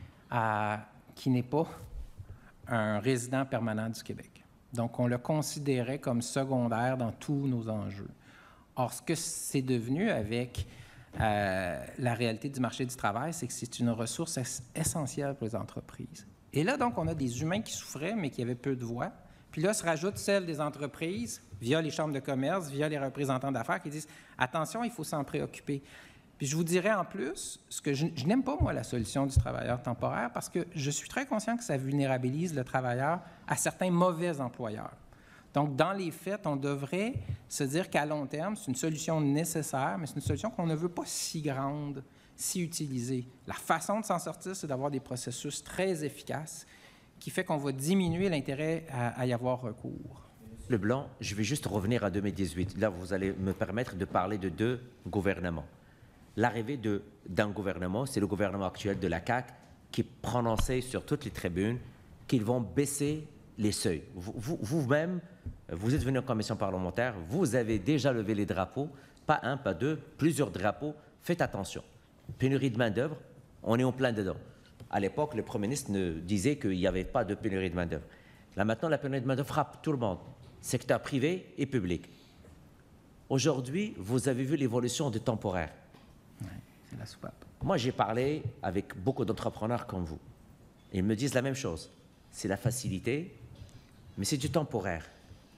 qui n'est pas un résident permanent du Québec. Donc, on le considérait comme secondaire dans tous nos enjeux. Or, ce que c'est devenu avec la réalité du marché du travail, c'est que c'est une ressource essentielle pour les entreprises. Et là, donc, on a des humains qui souffraient, mais qui avaient peu de voix. Puis là, se rajoute celle des entreprises, via les chambres de commerce, via les représentants d'affaires, qui disent « Attention, il faut s'en préoccuper ». Puis je vous dirais en plus, ce que je n'aime pas, moi, la solution du travailleur temporaire, parce que je suis très conscient que ça vulnérabilise le travailleur à certains mauvais employeurs. Donc, dans les faits, on devrait se dire qu'à long terme, c'est une solution nécessaire, mais c'est une solution qu'on ne veut pas si grande, si utilisée. La façon de s'en sortir, c'est d'avoir des processus très efficaces qui fait qu'on va diminuer l'intérêt à y avoir recours. Leblanc, je vais juste revenir à 2018. Là, vous allez me permettre de parler de deux gouvernements. L'arrivée d'un gouvernement, c'est le gouvernement actuel de la CAQ, qui prononçait sur toutes les tribunes qu'ils vont baisser les seuils. Vous-même, vous êtes venu en commission parlementaire, vous avez déjà levé les drapeaux, pas un, pas deux, plusieurs drapeaux. Faites attention. Pénurie de main-d'œuvre, on est en plein dedans. À l'époque, le Premier ministre disait qu'il n'y avait pas de pénurie de main-d'œuvre. Là, maintenant, la pénurie de main-d'œuvre frappe tout le monde, secteur privé et public. Aujourd'hui, vous avez vu l'évolution du temporaire. Oui, c'est la soupape. Moi, j'ai parlé avec beaucoup d'entrepreneurs comme vous. Ils me disent la même chose. C'est la facilité, mais c'est du temporaire.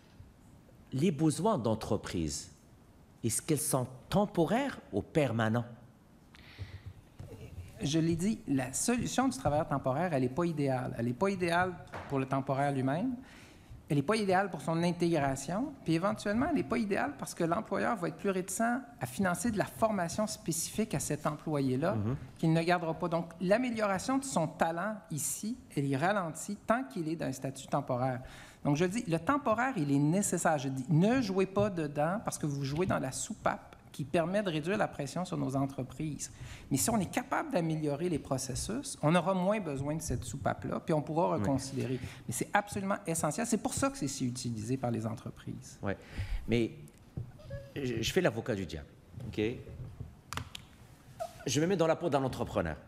Les besoins d'entreprise, est-ce qu'ils sont temporaires ou permanents? Je l'ai dit, la solution du travailleur temporaire, elle n'est pas idéale. Elle n'est pas idéale pour le temporaire lui-même. Elle n'est pas idéale pour son intégration. Puis éventuellement, elle n'est pas idéale parce que l'employeur va être plus réticent à financer de la formation spécifique à cet employé-là qu'il ne gardera pas. Donc, l'amélioration de son talent ici, elle est ralentie tant qu'il est dans un statut temporaire. Donc, je dis, le temporaire, il est nécessaire. Je dis, ne jouez pas dedans parce que vous jouez dans la soupape qui permet de réduire la pression sur nos entreprises. Mais si on est capable d'améliorer les processus, on aura moins besoin de cette soupape-là, puis on pourra reconsidérer. Oui. Mais c'est absolument essentiel. C'est pour ça que c'est si utilisé par les entreprises. Oui. Mais je fais l'avocat du diable. OK? Je me mets dans la peau d'un entrepreneur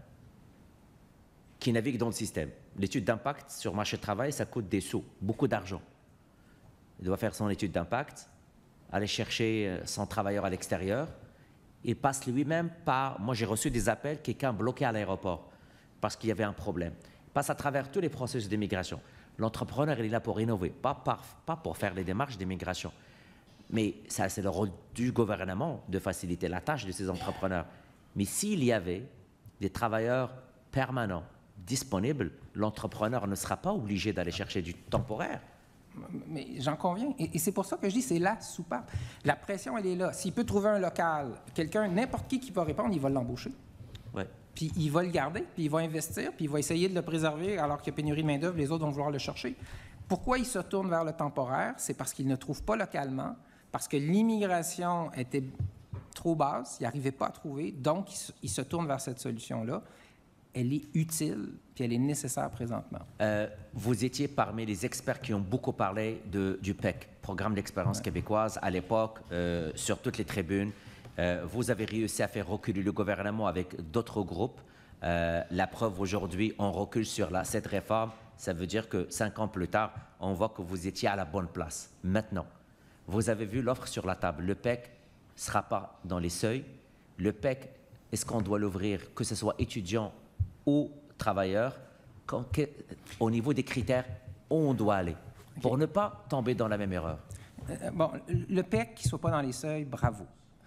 qui navigue dans le système. L'étude d'impact sur le marché du travail, ça coûte des sous, beaucoup d'argent. Il doit faire son étude d'impact, aller chercher son travailleur à l'extérieur. Il passe lui-même par... Moi, j'ai reçu des appels, quelqu'un bloqué à l'aéroport parce qu'il y avait un problème. Il passe à travers tous les processus d'immigration. L'entrepreneur, il est là pour innover, pas pour faire les démarches d'immigration. Mais ça, c'est le rôle du gouvernement de faciliter la tâche de ces entrepreneurs. Mais s'il y avait des travailleurs permanents disponibles, l'entrepreneur ne sera pas obligé d'aller chercher du temporaire. Mais j'en conviens. Et c'est pour ça que je dis c'est la soupape. La pression, elle est là. S'il peut trouver un local, quelqu'un, n'importe qui va répondre, il va l'embaucher. Ouais. Puis il va le garder, puis il va investir, puis il va essayer de le préserver alors qu'il y a pénurie de main-d'œuvre, les autres vont vouloir le chercher. Pourquoi il se tourne vers le temporaire? C'est parce qu'il ne trouve pas localement, parce que l'immigration était trop basse, il n'arrivait pas à trouver, donc il se tourne vers cette solution-là. Elle est utile, puis elle est nécessaire présentement. Vous étiez parmi les experts qui ont beaucoup parlé du PEC, Programme d'expérience québécoise, à l'époque, sur toutes les tribunes. Vous avez réussi à faire reculer le gouvernement avec d'autres groupes. La preuve, aujourd'hui, on recule sur cette réforme. Ça veut dire que 5 ans plus tard, on voit que vous étiez à la bonne place. Maintenant, vous avez vu l'offre sur la table. Le PEC ne sera pas dans les seuils. Le PEC, est-ce qu'on doit l'ouvrir, que ce soit étudiant ou travailleurs, au niveau des critères où on doit aller, pour ne pas tomber dans la même erreur? Bon, le PEC, qu'il ne soit pas dans les seuils, bravo.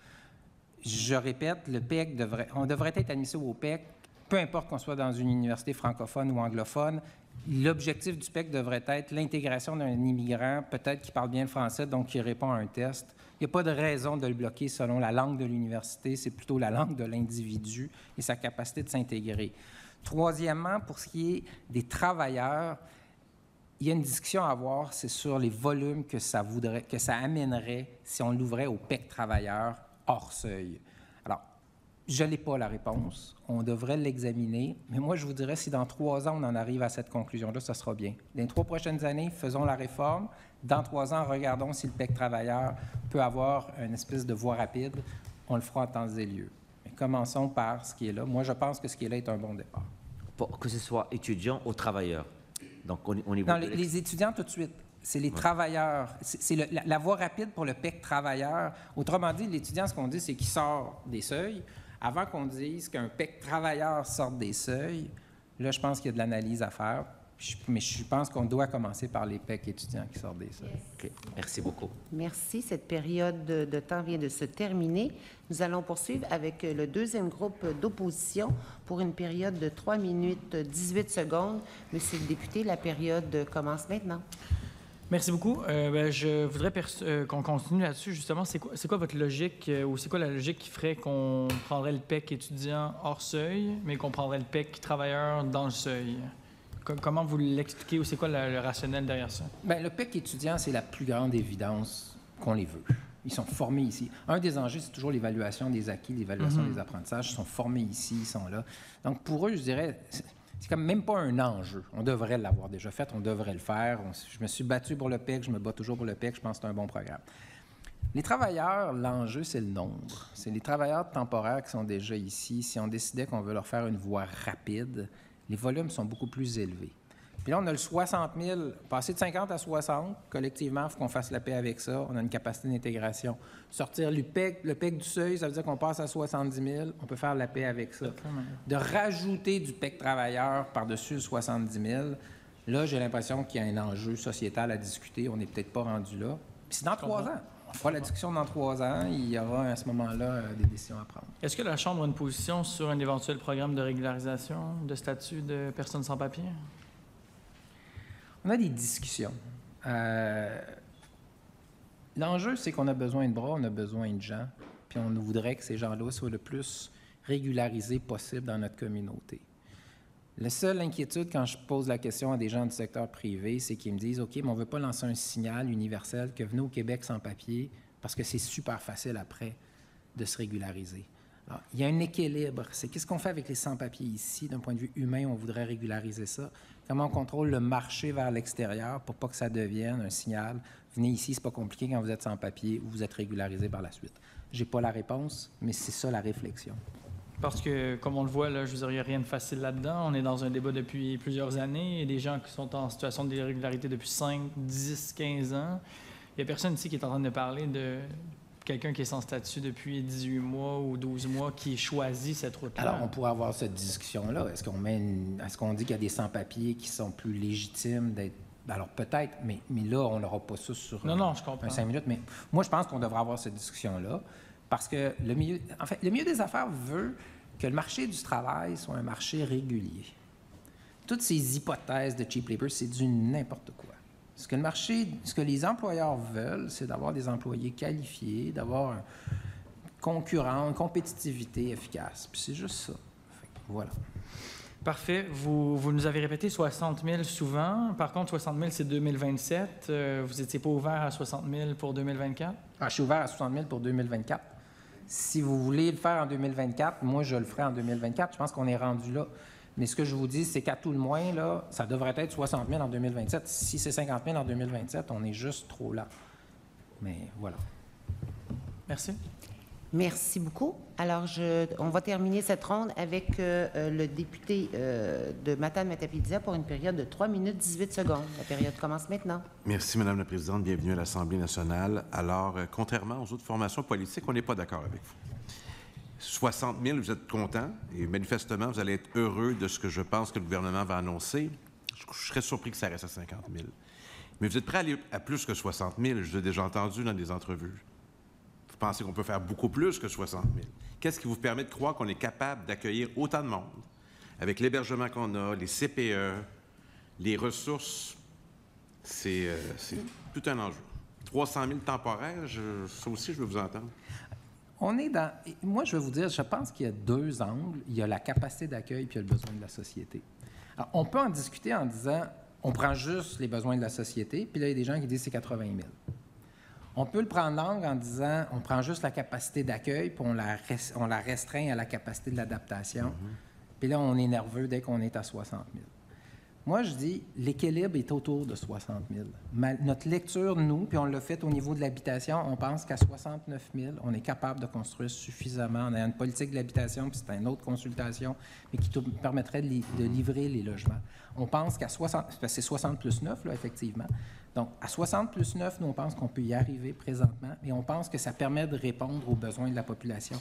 Je répète, le PEC on devrait être admissible au PEC, peu importe qu'on soit dans une université francophone ou anglophone, L'objectif du PEC devrait être l'intégration d'un immigrant, peut-être qui parle bien le français, donc qui répond à un test. Il n'y a pas de raison de le bloquer selon la langue de l'université, c'est plutôt la langue de l'individu et sa capacité de s'intégrer. Troisièmement, pour ce qui est des travailleurs, il y a une discussion à avoir, c'est sur les volumes que ça amènerait si on l'ouvrait au PEC travailleurs hors seuil. Alors, je n'ai pas la réponse. On devrait l'examiner. Mais moi, je vous dirais, si dans 3 ans, on en arrive à cette conclusion-là, ça sera bien. Dans les 3 prochaines années, faisons la réforme. Dans 3 ans, regardons si le PEC travailleur peut avoir une espèce de voie rapide. On le fera en temps et lieu. Mais commençons par ce qui est là. Moi, je pense que ce qui est là est un bon départ. Pour que ce soit étudiant ou travailleur. Donc, au niveau non, les étudiants, tout de suite. C'est les travailleurs. C'est la voie rapide pour le PEC travailleur. Autrement dit, l'étudiant, ce qu'on dit, c'est qu'il sort des seuils. Avant qu'on dise qu'un PEC travailleur sorte des seuils, là, je pense qu'il y a de l'analyse à faire. Mais je pense qu'on doit commencer par les PEC étudiants qui sortent des seuils. OK. Merci beaucoup. Merci. Cette période de temps vient de se terminer. Nous allons poursuivre avec le deuxième groupe d'opposition pour une période de 3 minutes 18 secondes. Monsieur le député, la période commence maintenant. Merci beaucoup. Je voudrais qu'on continue là-dessus. Justement, c'est quoi votre logique ou c'est quoi la logique qui ferait qu'on prendrait le PEC étudiant hors seuil, mais qu'on prendrait le PEC travailleur dans le seuil? Comment vous l'expliquez ou c'est quoi le rationnel derrière ça? Bien, le PEC étudiant, c'est la plus grande évidence qu'on les veut. Ils sont formés ici. Un des enjeux, c'est toujours l'évaluation des acquis, l'évaluation des apprentissages. Ils sont formés ici, ils sont là. Donc, pour eux, je dirais... C'est comme même pas un enjeu. On devrait l'avoir déjà fait, on devrait le faire. Je me suis battu pour le PEC, je me bats toujours pour le PEC, je pense que c'est un bon programme. Les travailleurs, l'enjeu, c'est le nombre. C'est les travailleurs temporaires qui sont déjà ici. Si on décidait qu'on veut leur faire une voie rapide, les volumes sont beaucoup plus élevés. Puis là, on a le 60 000, passer de 50 à 60, collectivement, il faut qu'on fasse la paix avec ça. On a une capacité d'intégration. Sortir le PEC du seuil, ça veut dire qu'on passe à 70 000, on peut faire la paix avec ça. De rajouter du PEC travailleur par-dessus le 70 000, là, j'ai l'impression qu'il y a un enjeu sociétal à discuter. On n'est peut-être pas rendu là. Puis c'est dans 3 ans. On fera la discussion dans 3 ans. Il y aura à ce moment-là des décisions à prendre. Est-ce que la Chambre a une position sur un éventuel programme de régularisation de statut de personnes sans papier? On a des discussions. L'enjeu, c'est qu'on a besoin de bras, on a besoin de gens, puis on voudrait que ces gens-là soient le plus régularisés possible dans notre communauté. La seule inquiétude quand je pose la question à des gens du secteur privé, c'est qu'ils me disent « OK, mais on ne veut pas lancer un signal universel que venez au Québec sans papier parce que c'est super facile après de se régulariser. » Alors, il y a un équilibre. C'est qu'est-ce qu'on fait avec les sans-papiers ici, d'un point de vue humain, on voudrait régulariser ça. Comment on contrôle le marché vers l'extérieur pour pas que ça devienne un signal. Venez ici, c'est pas compliqué quand vous êtes sans-papier ou vous êtes régularisé par la suite. J'ai pas la réponse, mais c'est ça la réflexion. Parce que, comme on le voit, là, je veux dire, il n'y a rien de facile là-dedans. On est dans un débat depuis plusieurs années. Il y a des gens qui sont en situation d'irrégularité depuis 5, 10, 15 ans. Il n'y a personne ici qui est en train de parler de quelqu'un qui est sans statut depuis 18 mois ou 12 mois qui choisit cette route-là. Alors, on pourrait avoir cette discussion-là. Est-ce qu'on dit qu'il y a des sans-papiers qui sont plus légitimes d'être... Alors, peut-être, mais là, on n'aura pas ça sur je comprends. 5 minutes. Mais moi, je pense qu'on devrait avoir cette discussion-là parce que le milieu des affaires veut que le marché du travail soit un marché régulier. Toutes ces hypothèses de cheap labor, c'est du n'importe quoi. Ce que les employeurs veulent, c'est d'avoir des employés qualifiés, d'avoir une compétitivité efficace. Puis c'est juste ça. Voilà. Parfait. Vous nous avez répété 60 000 souvent. Par contre, 60 000, c'est 2027. Vous n'étiez pas ouvert à 60 000 pour 2024? Je suis ouvert à 60 000 pour 2024. Si vous voulez le faire en 2024, moi, je le ferai en 2024. Je pense qu'on est rendu là. Mais ce que je vous dis, c'est qu'à tout le moins, là, ça devrait être 60 000 en 2027. Si c'est 50 000 en 2027, on est juste trop là. Mais voilà. Merci. Merci beaucoup. Alors, on va terminer cette ronde avec le député de Matane-Matapédia pour une période de 3 minutes 18 secondes. La période commence maintenant. Merci, Madame la Présidente. Bienvenue à l'Assemblée nationale. Alors, contrairement aux autres formations politiques, on n'est pas d'accord avec vous. 60 000, vous êtes content et manifestement, vous allez être heureux de ce que je pense que le gouvernement va annoncer. Je serais surpris que ça reste à 50 000. Mais vous êtes prêt à aller à plus que 60 000. Je l'ai déjà entendu dans des entrevues. Vous pensez qu'on peut faire beaucoup plus que 60 000. Qu'est-ce qui vous permet de croire qu'on est capable d'accueillir autant de monde avec l'hébergement qu'on a, les CPE, Les ressources, c'est tout un enjeu. 300 000 temporaires, ça aussi, je veux vous entendre. On est dans... Moi, je vais vous dire, je pense qu'il y a deux angles. Il y a la capacité d'accueil puis il y a le besoin de la société. Alors, on peut en discuter en disant, on prend juste les besoins de la société, puis là, il y a des gens qui disent c'est 80 000. On peut le prendre l'angle en disant, on prend juste la capacité d'accueil, puis on la restreint à la capacité de l'adaptation. Puis là, on est nerveux dès qu'on est à 60 000. Moi, je dis, l'équilibre est autour de 60 000. Notre lecture, nous, puis on l'a fait au niveau de l'habitation, on pense qu'à 69 000, on est capable de construire suffisamment. On a une politique de l'habitation, puis c'est une autre consultation, mais qui permettrait de livrer les logements. On pense qu'à 60, c'est 60 plus 9, là, effectivement. Donc, à 60 plus 9, nous, on pense qu'on peut y arriver présentement, et on pense que ça permet de répondre aux besoins de la population.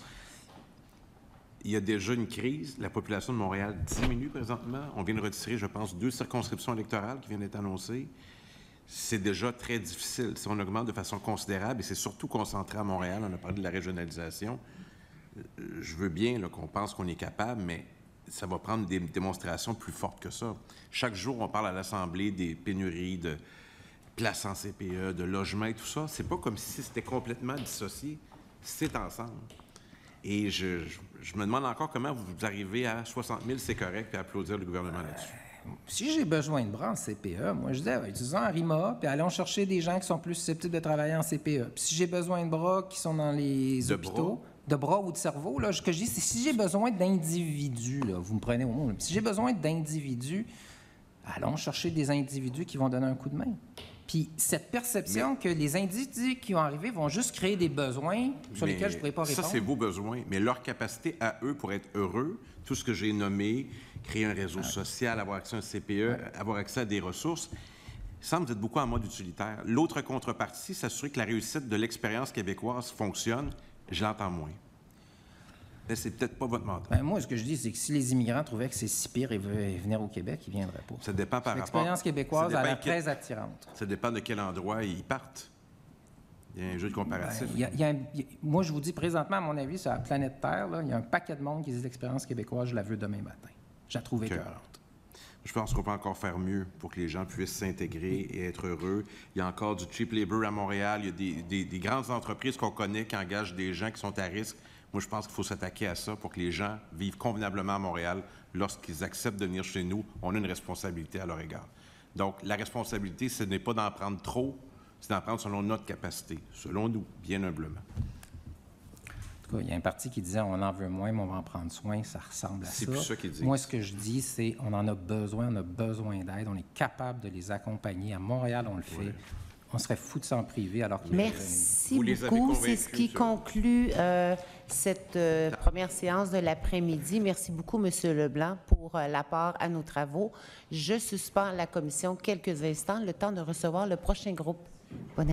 Il y a déjà une crise. La population de Montréal diminue présentement. On vient de retirer, je pense, 2 circonscriptions électorales qui viennent d'être annoncées. C'est déjà très difficile. Si on augmente de façon considérable, et c'est surtout concentré à Montréal, on a parlé de la régionalisation, je veux bien là, qu'on pense qu'on est capable, mais ça va prendre des démonstrations plus fortes que ça. Chaque jour, on parle à l'Assemblée des pénuries de places en CPE, de logements et tout ça. C'est pas comme si c'était complètement dissocié. C'est ensemble. Et je me demande encore comment vous arrivez à 60 000, c'est correct, puis applaudir le gouvernement là-dessus. Si j'ai besoin de bras en CPE, moi, je dis, utilisons RIMA, puis allons chercher des gens qui sont plus susceptibles de travailler en CPE. Puis si j'ai besoin de bras qui sont dans les hôpitaux, de bras ou de cerveau, là, ce que je dis, c'est si j'ai besoin d'individus, là, vous me prenez au mot, là, si j'ai besoin d'individus, allons chercher des individus qui vont donner un coup de main. Puis cette perception que les individus qui vont arriver vont juste créer des besoins sur lesquels je ne pourrais pas répondre. Ça, c'est vos besoins. Mais leur capacité à eux pour être heureux, tout ce que j'ai nommé, créer un réseau social, avoir accès à un CPE, avoir accès à des ressources, il semble que vous êtes beaucoup en mode utilitaire. L'autre contrepartie, s'assurer que la réussite de l'expérience québécoise fonctionne, je l'entends moins. Mais c'est peut-être pas votre mandat. Ben moi, ce que je dis, c'est que si les immigrants trouvaient que c'est si pire et venir au Québec, ils ne viendraient pas. Ça dépend par rapport... L'expérience québécoise, elle est très attirante. Ça dépend de quel endroit ils partent. Il y a un jeu de comparatif. Moi, je vous dis présentement, à mon avis, sur la planète Terre, là, il y a un paquet de monde qui dit l'expérience québécoise, je la veux demain matin. Je la trouve écœurante. Je pense qu'on peut encore faire mieux pour que les gens puissent s'intégrer et être heureux. Il y a encore du cheap labor à Montréal. Il y a des grandes entreprises qu'on connaît qui engagent des gens qui sont à risque. Moi, je pense qu'il faut s'attaquer à ça pour que les gens vivent convenablement à Montréal. Lorsqu'ils acceptent de venir chez nous, on a une responsabilité à leur égard. Donc, la responsabilité, ce n'est pas d'en prendre trop, c'est d'en prendre selon notre capacité, selon nous, bien humblement. En tout cas, il y a un parti qui disait on en veut moins, mais on va en prendre soin. Ça ressemble à ça. C'est plus ça qu'ils disent. Moi, ce que je dis, c'est on en a besoin, on a besoin d'aide, on est capable de les accompagner. À Montréal, on le fait. Oui. On serait fou de s'en priver alors qu'ils... Merci beaucoup. C'est ce qui conclut cette première séance de l'après-midi. Merci beaucoup, M. Leblanc, pour l'apport à nos travaux. Je suspends la commission quelques instants, le temps de recevoir le prochain groupe. Bon